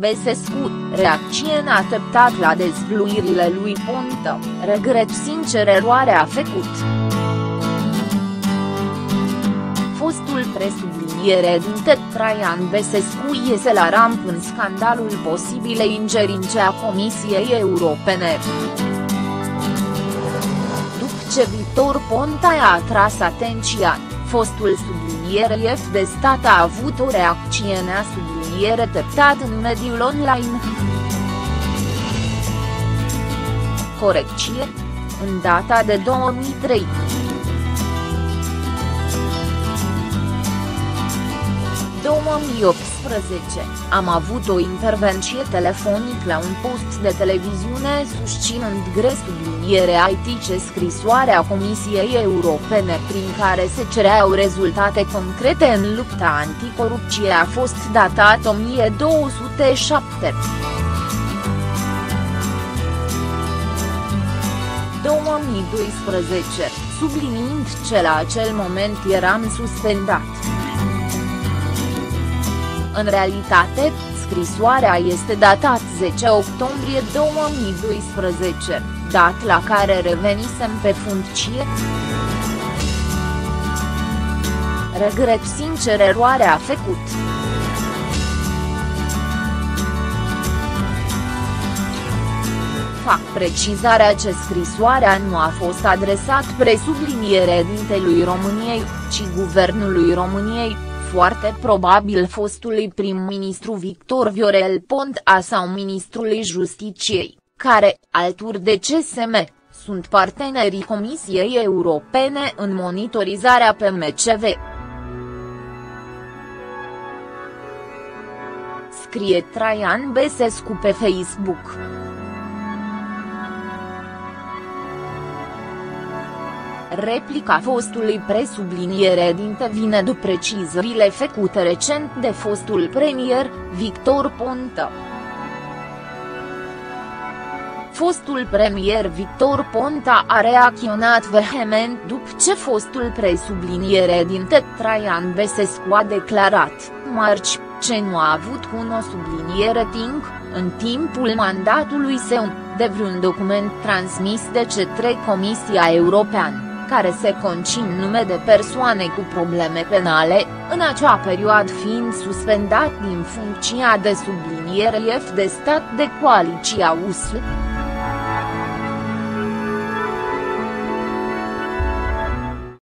Băsescu, reacție neașteptat la dezvăluirile lui Ponta, regret sincer eroarea făcut. Fostul presubliniere din Traian Băsescu iese la ramp în scandalul posibilei ingerințe a Comisiei Europene. După ce Victor Ponta i-a atras atenția, fostul subliniere șef de stat a avut o reacție neasubliniere treptat în mediul online. Corecție. În data de 2003. Am avut o intervenție telefonică la un post de televiziune susținând subliniere IT scrisoarea Comisiei Europene prin care se cereau rezultate concrete în lupta anticorupție a fost datat 1207. 2012, subliniind ce la acel moment eram suspendat. În realitate, scrisoarea este datată 10 octombrie 2012, dat la care revenisem pe funcție. Regret sincer eroarea făcut. Fac precizarea că scrisoarea nu a fost adresat presubliniere dintelui României, ci Guvernului României, foarte probabil fostului prim-ministru Victor Viorel Ponta sau ministrului Justiției, care, alături de CSM, sunt partenerii Comisiei Europene în monitorizarea PMCV. Scrie Traian Băsescu pe Facebook. Replica fostului presubliniere dinte vine după precizările făcute recent de fostul premier, Victor Ponta. Fostul premier Victor Ponta a reacționat vehement după ce fostul presubliniere dinte Traian Băsescu a declarat, marți, ce nu a avut o subliniere în timpul mandatului său, de vreun document transmis de către Comisia Europeană, care se concin nume de persoane cu probleme penale, în acea perioadă fiind suspendat din funcția de subliniere șef de stat de coaliția USL.